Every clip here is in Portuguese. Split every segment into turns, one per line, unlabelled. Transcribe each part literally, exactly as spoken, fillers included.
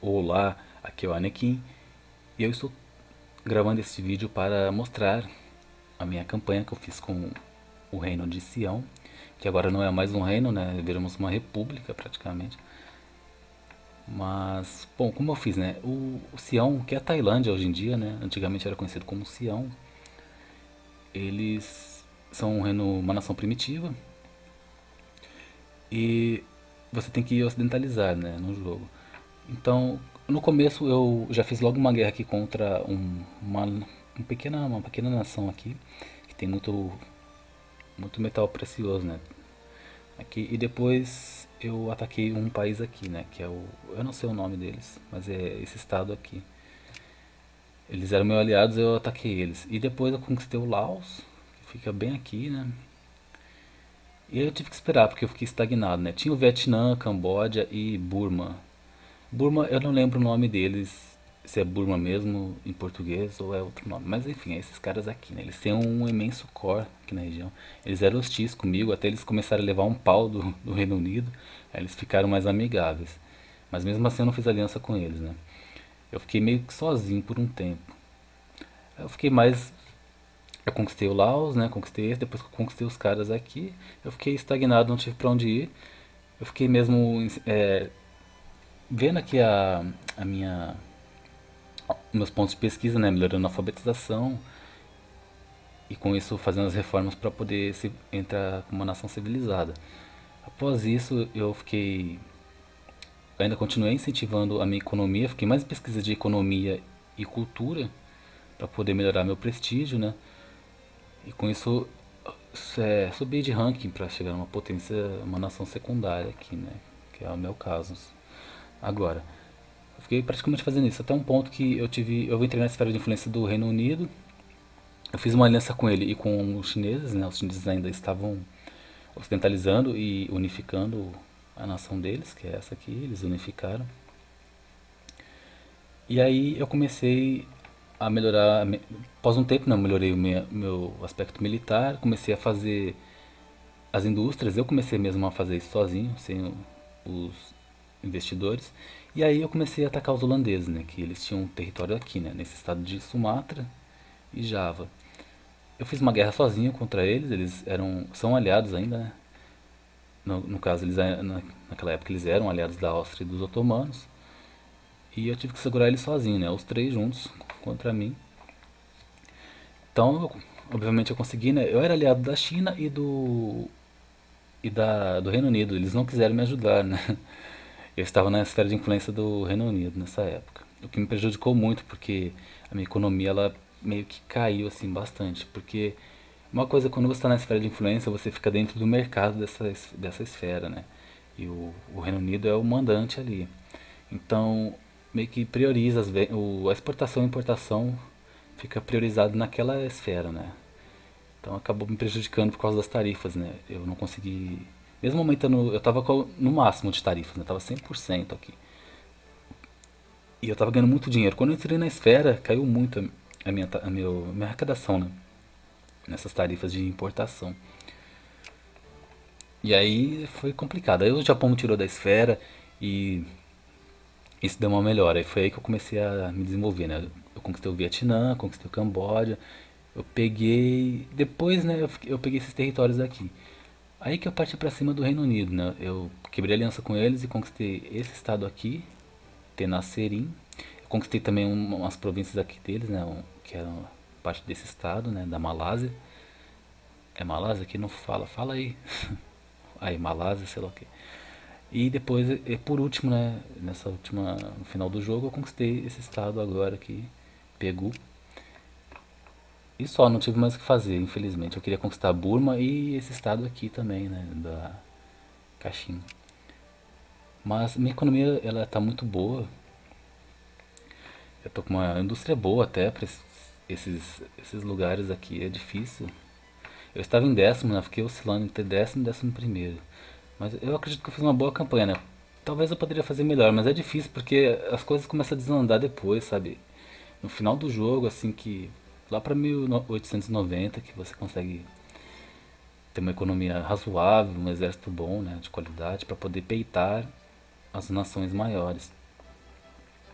Olá, aqui é o Anakin e eu estou gravando este vídeo para mostrar a minha campanha que eu fiz com o reino de Sião, que agora não é mais um reino, né? Viramos uma república praticamente. Mas, bom, como eu fiz, né? O, o Sião, que é a Tailândia hoje em dia, né? Antigamente era conhecido como Sião. Eles são um reino, uma nação primitiva e você tem que ocidentalizar, né, no jogo. Então, no começo eu já fiz logo uma guerra aqui contra um, uma, um pequena, uma pequena nação aqui, que tem muito, muito metal precioso, né? Aqui, e depois eu ataquei um país aqui, né? Que é o. Eu não sei o nome deles, mas é esse estado aqui. Eles eram meus aliados, eu ataquei eles. E depois eu conquistei o Laos, que fica bem aqui, né? E aí eu tive que esperar, porque eu fiquei estagnado, né? Tinha o Vietnã, Camboja e Burma. Burma, eu não lembro o nome deles, se é Burma mesmo em português ou é outro nome. Mas enfim, é esses caras aqui, né? Eles têm um imenso core aqui na região. Eles eram hostis comigo, até eles começaram a levar um pau do, do Reino Unido. Aí eles ficaram mais amigáveis. Mas mesmo assim eu não fiz aliança com eles, né? Eu fiquei meio que sozinho por um tempo. Eu fiquei mais. Eu conquistei o Laos, né? Conquistei esse, depois que eu conquistei os caras aqui. Eu fiquei estagnado, não tive pra onde ir. Eu fiquei mesmo é, vendo aqui a, a minha meus pontos de pesquisa, né, melhorando a alfabetização e com isso fazendo as reformas para poder se, entrar como uma nação civilizada. Após isso, eu fiquei ainda continuei incentivando a minha economia, fiquei mais em pesquisa de economia e cultura para poder melhorar meu prestígio, né? E com isso é, subi de ranking para chegar numa potência, uma nação secundária aqui, né? Que é o meu caso. Agora, eu fiquei praticamente fazendo isso até um ponto que eu tive, eu entrei na esfera de influência do Reino Unido. Eu fiz uma aliança com ele e com os chineses, né? Os chineses ainda estavam ocidentalizando e unificando a nação deles, que é essa aqui, eles unificaram. E aí eu comecei a melhorar, após um tempo, né, eu melhorei o meu, meu aspecto militar, comecei a fazer as indústrias, eu comecei mesmo a fazer isso sozinho, sem os investidores. E aí eu comecei a atacar os holandeses, né, que eles tinham um território aqui, né, nesse estado de Sumatra e Java. Eu fiz uma guerra sozinho contra eles, eles eram, são aliados ainda, né? No, no caso, eles, na, naquela época eles eram aliados da Áustria e dos otomanos. E eu tive que segurar eles sozinho, né? Os três juntos contra mim. Então, eu, obviamente eu consegui, né? Eu era aliado da China e do e da, do Reino Unido. Eles não quiseram me ajudar, né? Eu estava na esfera de influência do Reino Unido nessa época. O que me prejudicou muito, porque a minha economia ela meio que caiu assim bastante, porque uma coisa, quando você está na esfera de influência, você fica dentro do mercado dessa, dessa esfera, né? E o, o Reino Unido é o mandante ali. Então, meio que prioriza as, o, a exportação e importação fica priorizado naquela esfera, né? Então acabou me prejudicando por causa das tarifas, né? Eu não consegui. Mesmo aumentando, eu estava no máximo de tarifas, né? Eu tava cem por cento aqui. E eu estava ganhando muito dinheiro. Quando eu entrei na esfera, caiu muito a minha, a meu, a minha arrecadação, né? Nessas tarifas de importação. E aí foi complicado. Aí o Japão me tirou da esfera e isso deu uma melhora. E foi aí que eu comecei a me desenvolver, né? Eu conquistei o Vietnã, conquistei o Camboja. Eu peguei. Depois, né? Eu, eu peguei esses territórios aqui. Aí que eu parti pra cima do Reino Unido, né? Eu quebrei aliança com eles e conquistei esse estado aqui, Tenasserim. Eu conquistei também um- umas províncias aqui deles, né? um- que eram parte desse estado, né? Da Malásia. É Malásia que não fala? Fala aí. Aí, Malásia, sei lá o que. E depois, e por último, né, nessa última, no final do jogo, eu conquistei esse estado agora aqui, Pegu. E só, não tive mais o que fazer, infelizmente. Eu queria conquistar Burma e esse estado aqui também, né, da Caxim. Mas minha economia, ela tá muito boa. Eu tô com uma indústria boa até para esses, esses lugares aqui. É difícil. Eu estava em décimo, né, fiquei oscilando entre décimo e décimo primeiro. Mas eu acredito que eu fiz uma boa campanha, né? Talvez eu poderia fazer melhor, mas é difícil porque as coisas começam a desandar depois, sabe? No final do jogo, assim que lá pra mil oitocentos e noventa que você consegue ter uma economia razoável, um exército bom, né, de qualidade para poder peitar as nações maiores.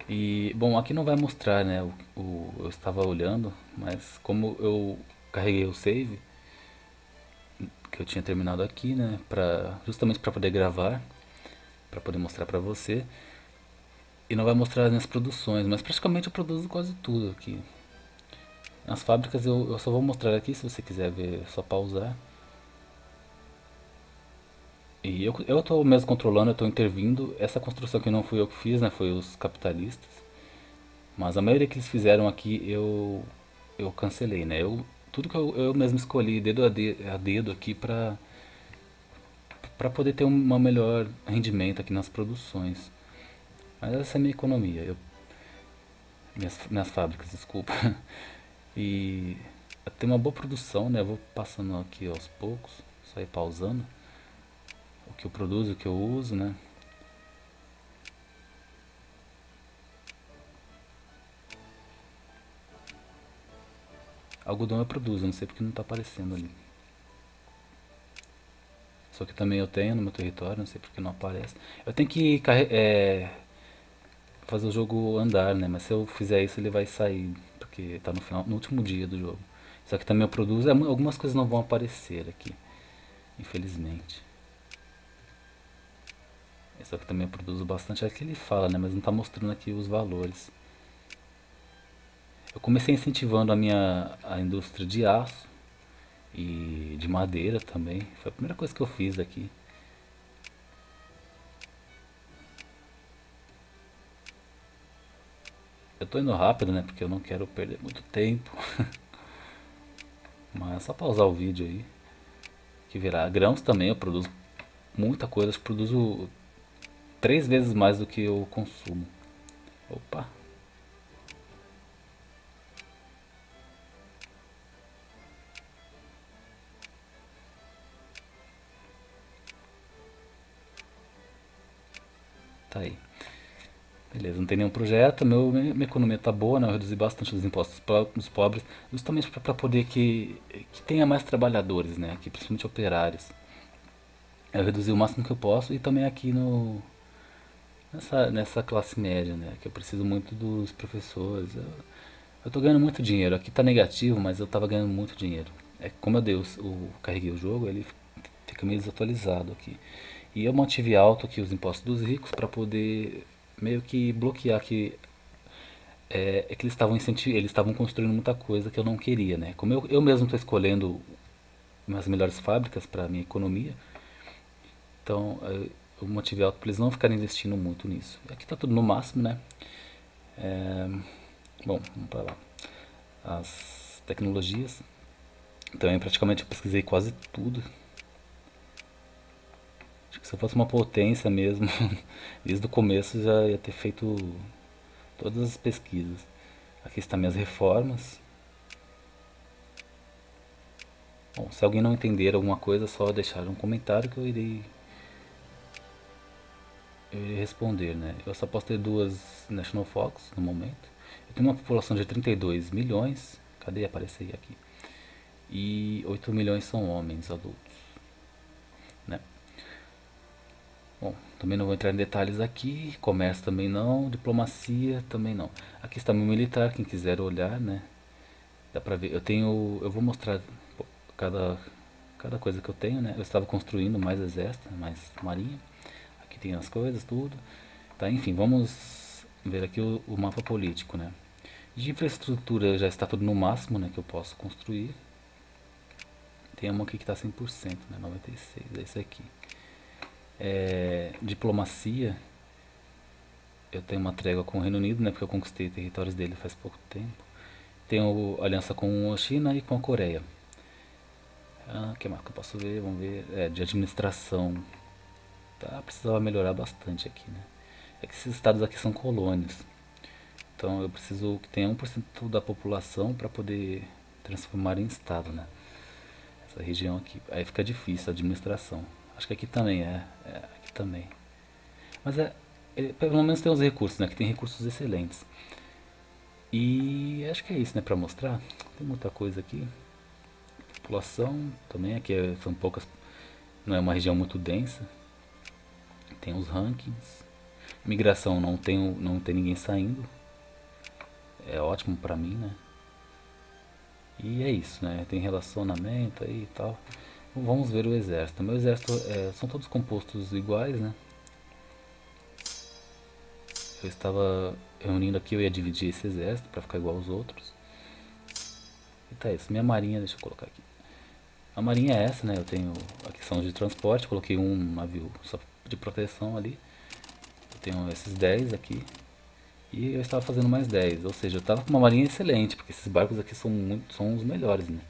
E, bom, aqui não vai mostrar, né, o, o- eu estava olhando, mas como eu carreguei o save, que eu tinha terminado aqui, né, pra, justamente para poder gravar, para poder mostrar para você, e não vai mostrar as minhas produções, mas praticamente eu produzo quase tudo aqui. Nas fábricas eu, eu só vou mostrar aqui, se você quiser ver, é só pausar. E eu, eu tô mesmo controlando, eu tô intervindo. Essa construção que não fui eu que fiz, né, foi os capitalistas. Mas a maioria que eles fizeram aqui eu eu cancelei, né? Eu, tudo que eu, eu mesmo escolhi dedo a, de, a dedo aqui pra, pra poder ter um melhor rendimento aqui nas produções. Mas essa é a minha economia, eu, minhas, minhas fábricas, desculpa. E tem uma boa produção, né? Eu vou passando aqui aos poucos, só ir pausando. O que eu produzo, o que eu uso, né? Algodão eu produzo, não sei porque não tá aparecendo ali. Só que também eu tenho no meu território, não sei porque não aparece. Eu tenho que carre- é, fazer o jogo andar, né? Mas se eu fizer isso ele vai sair, porque tá no final, no último dia do jogo. Só que também eu produzo, é, algumas coisas não vão aparecer aqui, infelizmente. Só que também eu produzo bastante, é que ele fala, né? Mas não tá mostrando aqui os valores. Eu comecei incentivando a minha a indústria de aço e de madeira também. Foi a primeira coisa que eu fiz aqui. Eu tô indo rápido, né? Porque eu não quero perder muito tempo. Mas é só pausar o vídeo aí que virá. Grãos também eu produzo muita coisa. Eu produzo três vezes mais do que eu consumo. Opa, tá aí. Beleza, não tem nenhum projeto, meu, minha economia tá boa, né? Eu reduzi bastante os impostos dos pobres, justamente para poder que, que tenha mais trabalhadores, né? Aqui, principalmente operários. Eu reduzi o máximo que eu posso e também aqui no, nessa, nessa classe média, né? Que eu preciso muito dos professores. Eu, eu tô ganhando muito dinheiro. Aqui tá negativo, mas eu tava ganhando muito dinheiro. É que como eu dei o, o- carreguei o jogo, ele fica meio desatualizado aqui. E eu mantive alto aqui os impostos dos ricos para poder meio que bloquear que é, é que eles estavam incenti- eles estavam construindo muita coisa que eu não queria, né? Como eu, eu mesmo estou escolhendo as melhores fábricas para minha economia, então é, eu motivei alto para eles não ficarem investindo muito nisso. Aqui está tudo no máximo, né? É, bom, vamos para lá. As tecnologias. Também praticamente eu pesquisei quase tudo. Acho que se eu fosse uma potência mesmo, desde o começo já ia ter feito todas as pesquisas. Aqui estão minhas reformas. Bom, se alguém não entender alguma coisa, é só deixar um comentário que eu irei, eu irei responder, né? Eu só posso ter duas National Fox no momento. Eu tenho uma população de trinta e dois milhões. Cadê? Aparece aí aqui. E oito milhões são homens adultos, né? Bom, também não vou entrar em detalhes aqui. Comércio também não. Diplomacia também não. Aqui está meu militar, quem quiser olhar, né? Dá pra ver. Eu tenho. Eu vou mostrar cada, cada coisa que eu tenho, né? Eu estava construindo mais exército, mais marinha. Aqui tem as coisas, tudo. Tá, enfim, vamos ver aqui o, o mapa político, né? De infraestrutura já está tudo no máximo, né, que eu posso construir. Tem uma aqui que está cem por cento, né, noventa e seis, é esse aqui. É, diplomacia, eu tenho uma trégua com o Reino Unido, né, porque eu conquistei territórios dele faz pouco tempo. Tenho aliança com a China e com a Coreia. Ah, que mais que eu posso ver? Vamos ver. É, de administração. Tá, precisava melhorar bastante aqui, né? É que esses estados aqui são colônias. Então eu preciso que tenha um por cento da população para poder transformar em estado, né? Essa região aqui. Aí fica difícil a administração. Acho que aqui também é. É aqui também. Mas é, é, pelo menos tem os recursos, né? Que tem recursos excelentes. E acho que é isso, né? Pra mostrar. Tem muita coisa aqui. População também aqui é, são poucas. Não é uma região muito densa. Tem os rankings. Migração, não tem, não tem ninguém saindo. É ótimo pra mim, né? E é isso, né? Tem relacionamento aí e tal. Vamos ver o exército. Meu exército é, são todos compostos iguais, né? Eu estava reunindo aqui, eu ia dividir esse exército pra ficar igual aos outros. E tá isso. Minha marinha, deixa eu colocar aqui. A marinha é essa, né? Eu tenho aqui são de transporte, coloquei um navio só de proteção ali. Eu tenho esses dez aqui. E eu estava fazendo mais dez, ou seja, eu estava com uma marinha excelente, porque esses barcos aqui são muito, são os melhores, né?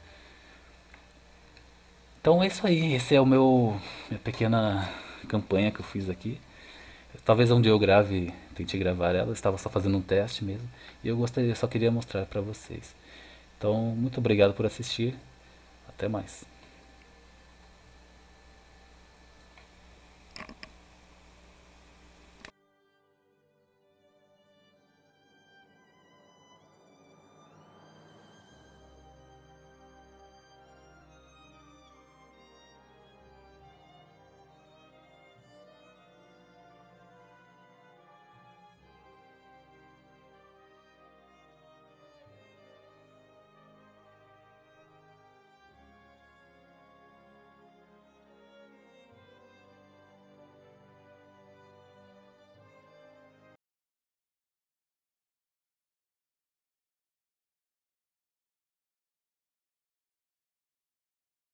Então é isso aí, esse é o meu minha pequena campanha que eu fiz aqui. Talvez um dia eu grave, tente gravar ela, eu estava só fazendo um teste mesmo, e eu gostaria, só queria mostrar para vocês. Então, muito obrigado por assistir. Até mais.